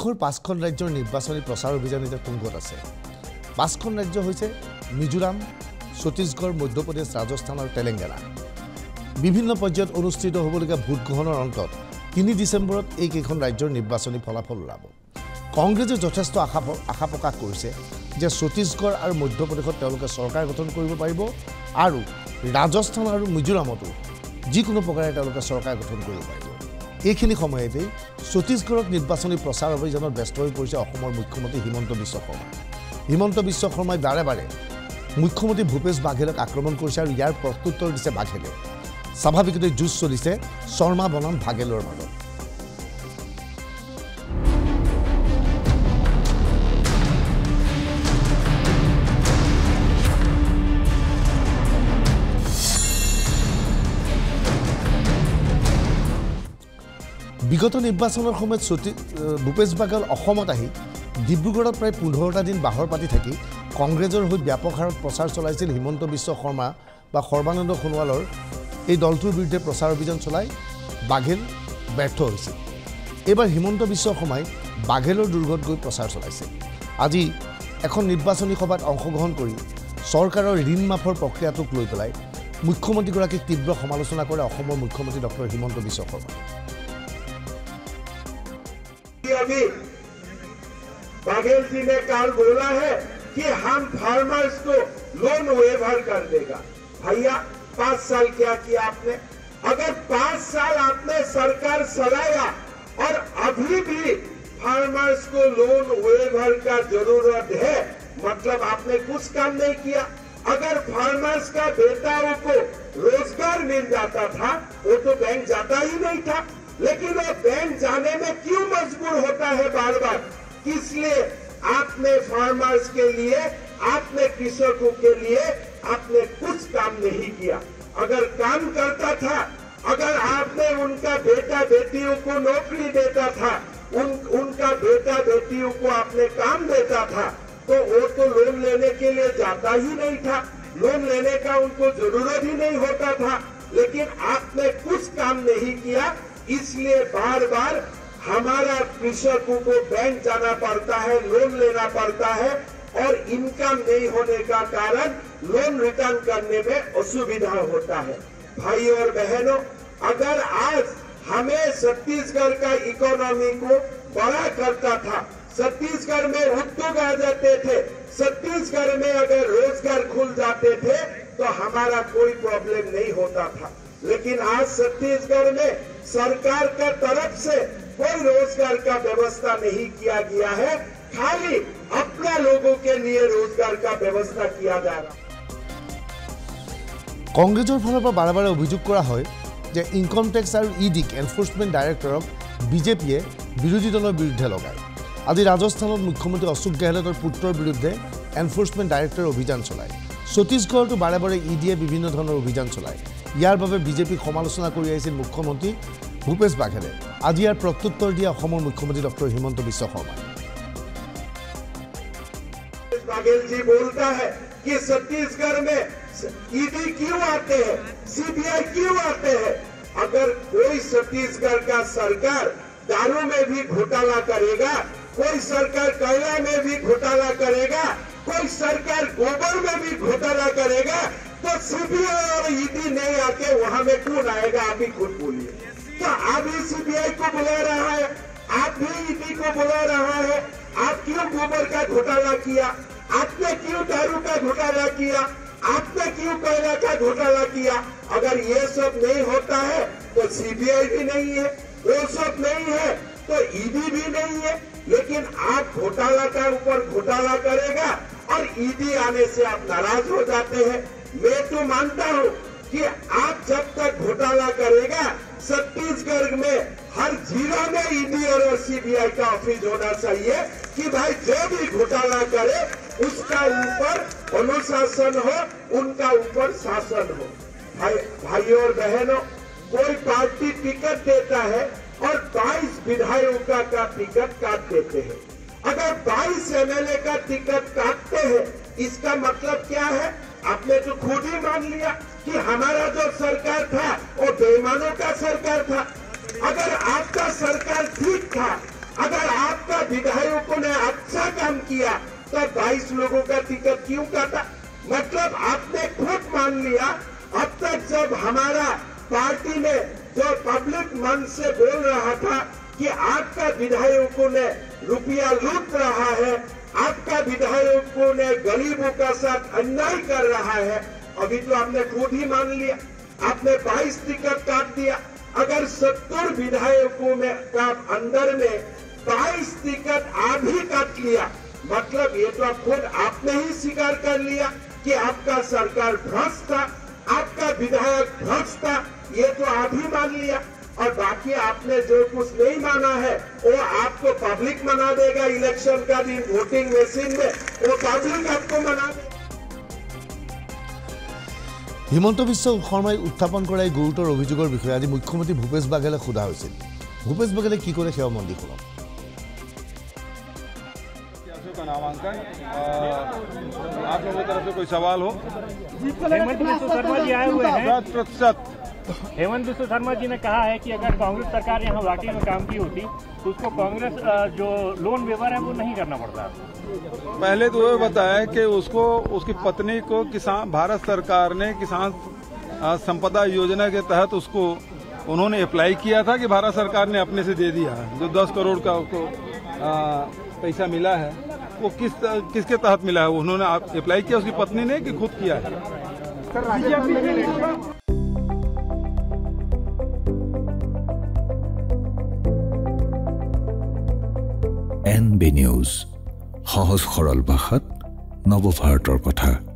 দেশৰ 5খন ৰাজ্যৰ নিৰ্বাচনী প্ৰচাৰ অভিযান এতিয়া তুংগত আছে। 5খন ৰাজ্য হৈছে মিজোৰাম, ছত্তীশগড়, মধ্যপ্ৰদেশ, ৰাজস্থান আৰু তেলেংগানা। বিভিন্ন পৰ্যায়ত অনুষ্ঠিত হ'বলগীয়া ভোট গ্ৰহণৰ অন্তত 3 ডিচেম্বৰত এই কেইখন ৰাজ্যৰ নিৰ্বাচনী ফলাফল ওলাব। কংগ্ৰেছে যথেষ্ট আশা প্ৰকাশ কৰিছে যে ছত্তীশগড় আৰু মধ্যপ্ৰদেশত তেওঁলোকে চৰকাৰ গঠন কৰিব পাৰিব আৰু ৰাজস্থান আৰু মিজোৰামতো যিকোনো প্ৰকাৰে তেওঁলোকে চৰকাৰ গঠন কৰিব পাৰিব। এইখিনি সময়তেই ছত্তীশগড়ত নিৰ্বাচনী প্ৰচাৰ অভিযানত ব্যস্ত হৈ পৰিছে অসমৰ মুখ্যমন্ত্ৰী হিমন্ত বিশ্ব শৰ্মা। হিমন্ত বিশ্ব শৰ্মাই বাৰে বাৰে মুখ্যমন্ত্ৰী ভূপেশ বাঘেলক আক্ৰমণ কৰিছে আৰু ইয়াৰ প্ৰত্যুত্তৰ দিছে বাঘেলে। স্বাভাৱিকতে যুঁজ চলিছে শৰ্মা বনাম বাঘেলৰ মাজত। বিগত নিৰ্বাচনৰ সময়ত ভূপেশ বাঘেল অসমত আহি ডিব্ৰুগড়ত প্ৰায় 15টা দিন বাহৰ পাতি থাকি কংগ্ৰেছৰ হৈ ব্যাপক হাৰত প্ৰচাৰ চলাইছিল। হিমন্ত বিশ্ব শৰ্মা বা সৰ্বানন্দ সোণোৱালৰ এই দলটোৰ বিৰুদ্ধে প্ৰচাৰ অভিযান চলাই বাঘেল ব্যৰ্থ হৈছিল। এইবাৰ হিমন্ত বিশ্ব শৰ্মাই বাঘেলৰ দুৰ্গত গৈ প্ৰচাৰ চলাইছে। আজি এখন নিৰ্বাচনী সভাত অংশগ্ৰহণ কৰি চৰকাৰৰ ঋণ মাফৰ প্ৰক্ৰিয়াটোক লৈ পেলাই মুখ্যমন্ত্ৰীগৰাকীক তীব্ৰ সমালোচনা কৰে অসমৰ মুখ্যমন্ত্ৰী ডক্টৰ হিমন্ত বিশ্ব শৰ্মা। अभी बाघेल जी ने कल बोला है कि हम फार्मर्स को लोन वेवर कर देगा। भैया 5 साल क्या किया आपने? अगर 5 साल आपने सरकार चलाया और अभी भी फार्मर्स को लोन वेवर का जरूरत है, मतलब आपने कुछ काम नहीं किया। अगर फार्मर्स का बेटाओं को रोजगार मिल जाता था वो तो बैंक जाता ही नहीं था, लेकिन वो बैंक जाने में क्यों मजबूर होता है बार बार? इसलिए आपने फार्मर्स के लिए, आपने कृषकों के लिए आपने कुछ काम नहीं किया। अगर काम करता था, अगर आपने उनका बेटा बेटियों को नौकरी देता था, उनका बेटा बेटियों को आपने काम देता था, तो वो तो लोन लेने के लिए जाता ही नहीं था, लोन लेने का उनको जरूरत ही नहीं होता था। लेकिन आपने कुछ काम नहीं किया, इसलिए बार बार हमारा कृषकों को बैंक जाना पड़ता है, लोन लेना पड़ता है और इनकम नहीं होने का कारण लोन रिटर्न करने में असुविधा होता है। भाई और बहनों, अगर आज हमें छत्तीसगढ़ का इकोनॉमी को बड़ा करता था, छत्तीसगढ़ में उद्योग आ जाते थे, छत्तीसगढ़ में अगर रोजगार खुल जाते थे तो हमारा कोई प्रॉब्लम नहीं होता था। लेकिन आज छत्तीसगढ़ में सरकार का तरफ से कोई रोजगार का व्यवस्था नहीं किया गया है, खाली अपने लोगों के लिए रोजगार का व्यवस्था किया जा रहा है। কংগ্ৰেছৰ ফালৰ পৰা বাৰে বাৰে অভিযোগ কৰা হয় যে ইনকম টেক্স আৰু ইডিক এনফোৰ্সমেণ্ট ডাইৰেক্টৰক বিজেপিয়ে বিৰোধী দলৰ বিৰুদ্ধে লগায়। আজি ৰাজস্থানত মুখ্যমন্ত্ৰী অশোক গেহলটৰ পুত্ৰৰ বিৰুদ্ধে এনফোৰ্সমেণ্ট ডাইৰেক্টৰে অভিযান চলায়। ছত্তীশগড়তো বাৰে বাৰে ইডিয়ে বিভিন্ন ধৰণৰ অভিযান চলায়। ইয়াৰ বাবে বিজেপিক সমালোচনা কৰি আহিছিল মুখ্যমন্ত্ৰী ভূপেশ বাঘেলে। আজি ইয়াৰ প্ৰত্যুত্তৰ দিয়ে অসমৰ মুখ্যমন্ত্ৰী ডক্টৰ হিমন্ত বিশ্ব শৰ্মা। बाघेल जी बोलता है कि छत्तीसगढ़ में ईडी क्यों आते हैं, सीबीआई क्यों आते हैं? अगर कोई छत्तीसगढ़ का सरकार दारू में भी घोटाला करेगा, कोई सरकार कोयला में भी घोटाला करेगा, कोई सरकार गोबर में भी घोटाला करेगा, तो सीबीआई और ईडी नहीं आके वहां में कौन आएगा? आप ही खुद बोलिए। तो आप ही सीबीआई को बुला रहा है, आप भी ईडी को बुला रहा है। आप क्यों गोबर का घोटाला किया? आपने क्यों दारू का घोटाला किया? आपने क्यों कोयला का घोटाला किया? अगर ये सब नहीं होता है तो सीबीआई भी नहीं है, वो सब नहीं है तो ईडी भी नहीं है। लेकिन आप घोटाला का ऊपर घोटाला करेगा और ईडी आने से आप नाराज हो जाते हैं। मैं तो मानता हूँ कि आप जब तक घोटाला करेगा, छत्तीसगढ़ में हर जिला में ईडी और सीबीआई का ऑफिस होना चाहिए कि भाई जो भी घोटाला करे उसका ऊपर अनुशासन हो, उनका ऊपर शासन हो। भाई और बहनों, कोई पार्टी टिकट देता है और 22 विधायकों का टिकट काट देते हैं। अगर 22 एमएलए का टिकट काटते हैं, इसका मतलब क्या है? आपने तो खुद ही मान लिया कि हमारा जो सरकार था वो बेईमानों का सरकार था। अगर आपका सरकार ठीक था अगर आपका विधायकों ने अच्छा काम किया तो 22 लोगों का टिकट क्यों काटा? मतलब आपने खुद मान लिया। अब तक जब हमारा पार्टी ने जो पब्लिक मन से बोल रहा था कि आपका विधायकों ने रुपया लूट रहा है, आपका विधायकों ने गरीबों का साथ अन्याय कर रहा है, अभी तो आपने खुद ही मान लिया। आपने 22 टिकट काट दिया। अगर 70 विधायकों में का अंदर में 22 टिकट आप ही काट लिया, मतलब ये तो खुद आपने ही स्वीकार कर लिया कि आपका सरकार भ्रष्ट था, आपका विधायक भ्रष्ट था, ये तो आप ही मान लिया। और बाकी आपने जो कुछ नहीं माना है वो आपको पब्लिक मना देगा। इलेक्शन का दिन वोटिंग मशीन में वो पब्लिक आपको मना देगा। হিমন্ত বিশ্ব শৰ্মাই উত্থাপন কৰা এই গুৰুতৰ অভিযোগৰ বিষয়ে আজি মুখ্যমন্ত্ৰী ভূপেশ বাঘেলে সোধা হৈছিল। ভূপেশ বাঘেলে কি কৰে সেয়া মন দি শুনক। का नामांकन आप लोगों की तरफ से कोई सवाल हो? हेमंत बिस्व शर्मा जी आए हुए हैं। 100%। हेमंत बिस्व शर्मा जी ने कहा है कि अगर कांग्रेस सरकार यहाँ वाकई में काम की होती तो उसको कांग्रेस जो लोन वेवर है वो नहीं करना पड़ता। पहले तो ये बताया कि उसको उसकी पत्नी को किसान भारत सरकार ने किसान संपदा योजना के तहत उसको उन्होंने अप्लाई किया था कि भारत सरकार ने अपने से दे दिया है। जो 10 करोड़ का उसको पैसा मिला है वो किसके तहत मिला है? उन्होंने अप्लाई किया उसकी पत्नी ने कि खुद किया है? NB নিউজ সহজ সৰল ভাষাত নৱভাৰতৰ কথা।